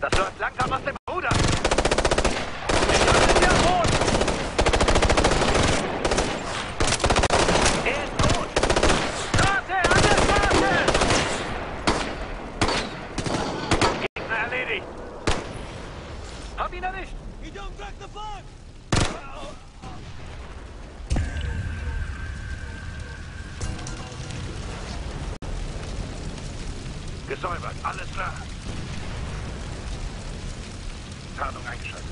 Das läuft langsam aus dem Ruder. Der ist tot. Er ist tot. Straße, an der Straße! Gegner erledigt. Hab ihn erwischt. He don't crack the flag! Gesäubert, alles klar. Tarnung eingeschaltet.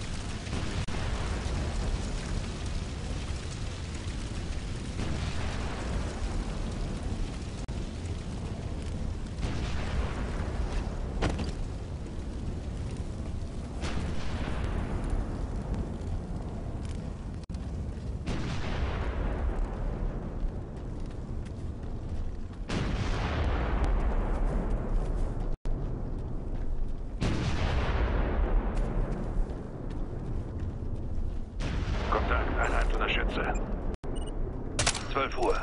Kontakt, Einheit Unterstütze. 12 Uhr.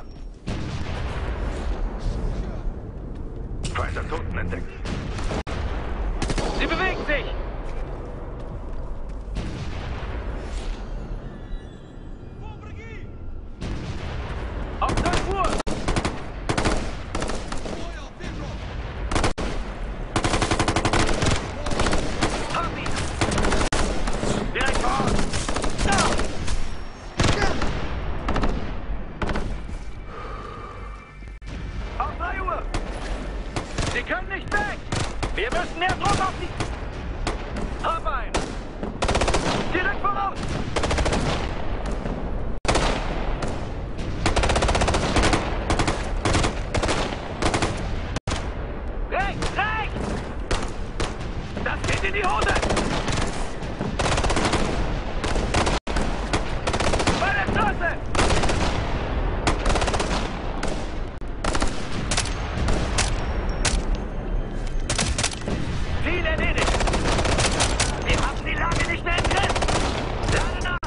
Pfizer Toten entdeckt. Sie bewegt sich! Auf 12 Uhr! Hab ihn! Direkt vor Ort! Auf 3 Uhr! Sie können nicht weg! Wir müssen mehr Druck auf die... Hab ein! Direkt voraus! Rechts! Rechts! Das geht in die Hose! Bei der Straße! Ziel erledigt! Wir haben die Lage nicht mehr im Griff! Lade nach!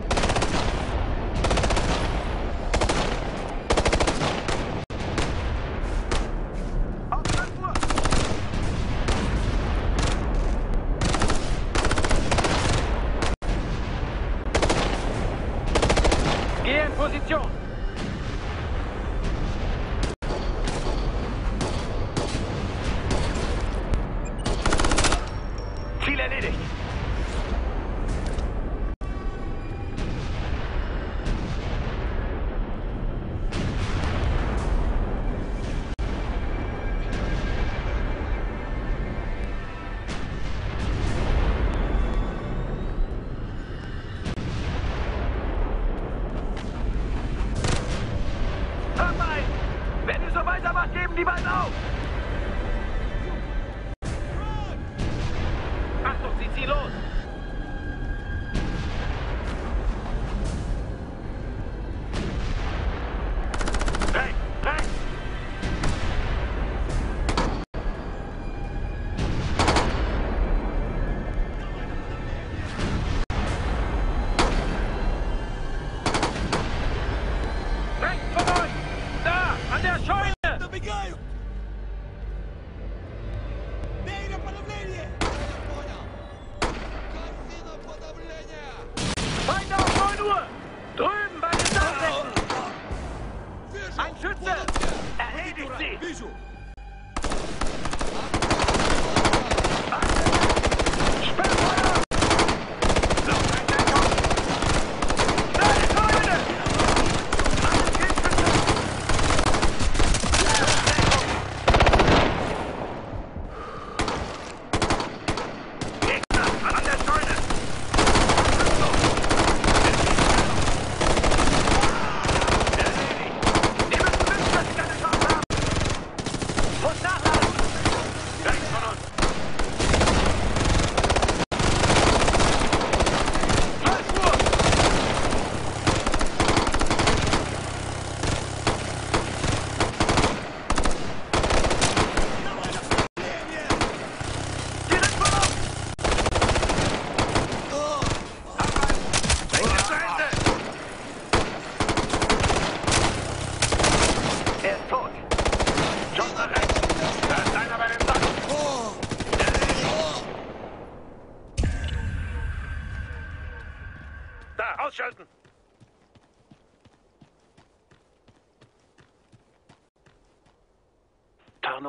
Auf 12 Uhr! Geh in Position! Ziel erledigt! Hör mal! Wenn ihr so weitermacht, geben die beiden auf! Achtung, sie ziehen los! Rechts! Rechts! Rechts von euch! Da! An der Scheune! Добегаю! Бей на подавление! Понял! Гаси на подавление! Feinde auf 9 Uhr! Drüben bei den Dachdecken! Вижу! Ein Schütze! Erledigt sie! Вижу! Sperrfeuer! Lufteindeckung! Da ist Scheune! Alles geht bitte! Luftdeckung! Gegner an der Scheune! Erledigt! Wir müssen wissen, dass sie keine Chance haben!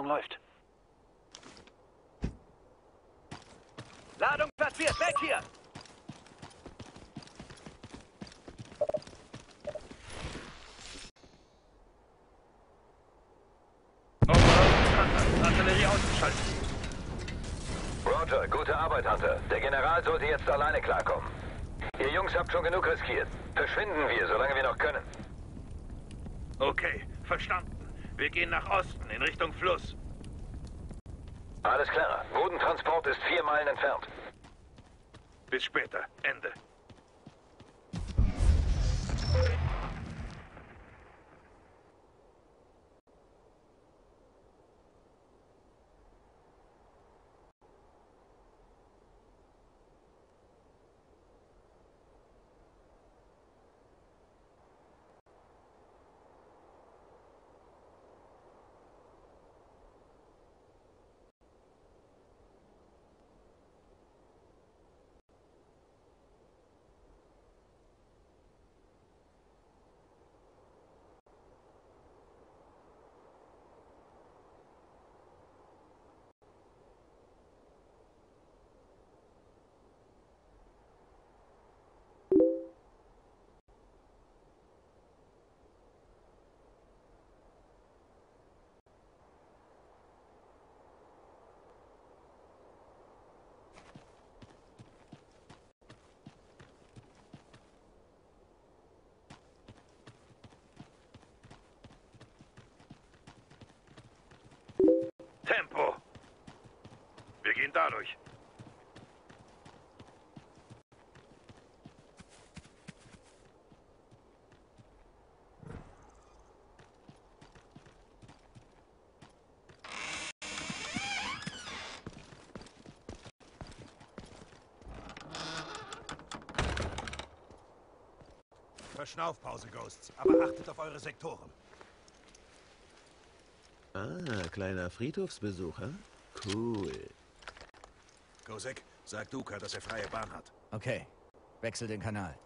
Ladung läuft. Ladung platziert, weg hier! Artillerie ausgeschaltet. Roger, gute Arbeit, Hunter. Der General sollte jetzt alleine klarkommen. Ihr Jungs habt schon genug riskiert. Verschwinden wir, solange wir noch können. Okay, verstanden. Wir gehen nach Osten, in Richtung Fluss. Alles klar. Bodentransport ist 4 Meilen entfernt. Bis später. Ende. Tempo! Wir gehen dadurch. Verschnaufpause, Ghosts, aber achtet auf eure Sektoren. Ah, kleiner Friedhofsbesucher. Cool. Kosek, sag Duka, dass er freie Bahn hat. Okay, wechsel den Kanal.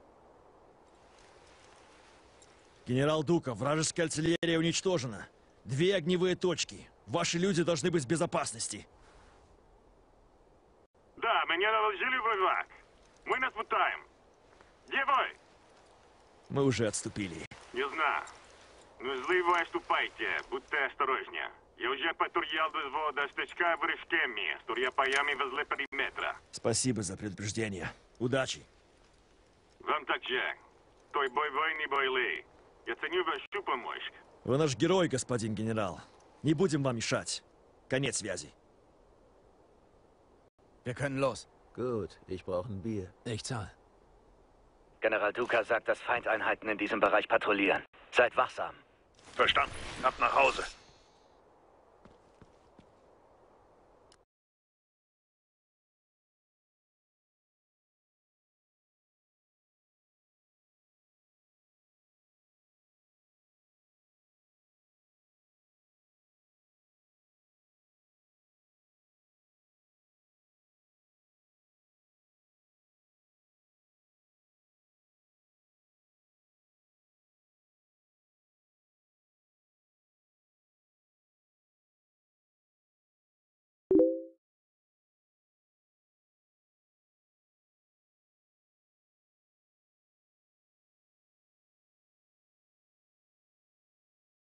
Генерал Дука, вражеская артиллерия уничтожена. 2 огневые точки. Ваши люди должны быть в безопасности. Да, меня доложили враг. Мы наступаем. Где вы? Мы уже отступили. Не знаю. Ну, если вы отступайте, будьте осторожнее. Я уже патрулировал до взвода стычка в Рышкеме, с турьяпаями возле периметра. Спасибо за предупреждение. Удачи. Вам также. Той боевой не бойли. Я ценю вашу помощь. Вы наш герой, господин генерал. Не будем вам мешать. Конец связи. Wir können los. Gut, ich brauche ein Bier. Ich zahl. General Duka sagt, dass Feindeinheiten in diesem Bereich patrouillieren. Seid wachsam. Verstanden. Ab nach Hause.